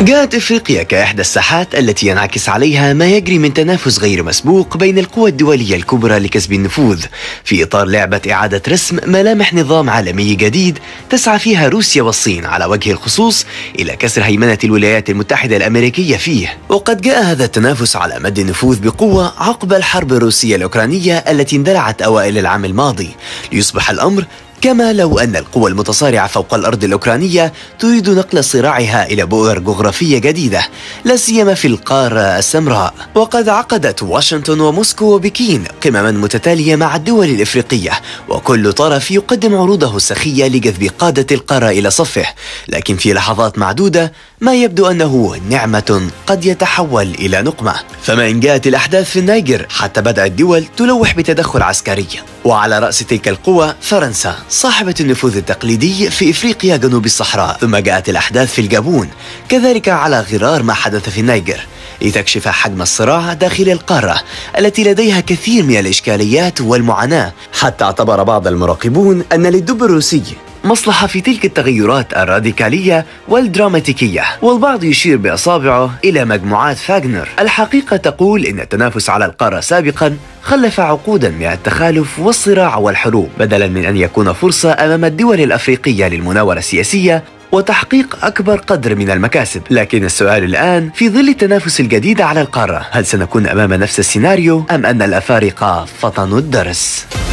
جاءت إفريقيا كإحدى الساحات التي ينعكس عليها ما يجري من تنافس غير مسبوق بين القوى الدولية الكبرى لكسب النفوذ في إطار لعبة إعادة رسم ملامح نظام عالمي جديد تسعى فيها روسيا والصين على وجه الخصوص إلى كسر هيمنة الولايات المتحدة الأمريكية فيه. وقد جاء هذا التنافس على مد النفوذ بقوة عقب الحرب الروسية الأوكرانية التي اندلعت أوائل العام الماضي، ليصبح الأمر كما لو أن القوى المتصارعة فوق الأرض الأوكرانية تريد نقل صراعها إلى بؤر جغرافية جديدة، لا سيما في القارة السمراء. وقد عقدت واشنطن وموسكو وبكين قمما متتالية مع الدول الإفريقية، وكل طرف يقدم عروضه السخية لجذب قادة القارة إلى صفه، لكن في لحظات معدودة ما يبدو أنه نعمة قد يتحول إلى نقمة. فما إن جاءت الأحداث في النيجر حتى بدأت الدول تلوح بتدخل عسكري، وعلى رأس تلك القوى فرنسا صاحبة النفوذ التقليدي في إفريقيا جنوب الصحراء. ثم جاءت الأحداث في الجابون كذلك على غرار ما حدث في النيجر، لتكشف حجم الصراع داخل القارة التي لديها كثير من الإشكاليات والمعاناة، حتى اعتبر بعض المراقبون أن للدب الروسي مصلحة في تلك التغيرات الراديكالية والدراماتيكية، والبعض يشير بأصابعه إلى مجموعات فاغنر. الحقيقة تقول إن التنافس على القارة سابقا خلف عقودا من التخالف والصراع والحروب، بدلا من أن يكون فرصة أمام الدول الأفريقية للمناورة السياسية وتحقيق أكبر قدر من المكاسب. لكن السؤال الآن في ظل التنافس الجديد على القارة، هل سنكون أمام نفس السيناريو أم أن الأفارقة فطنوا الدرس؟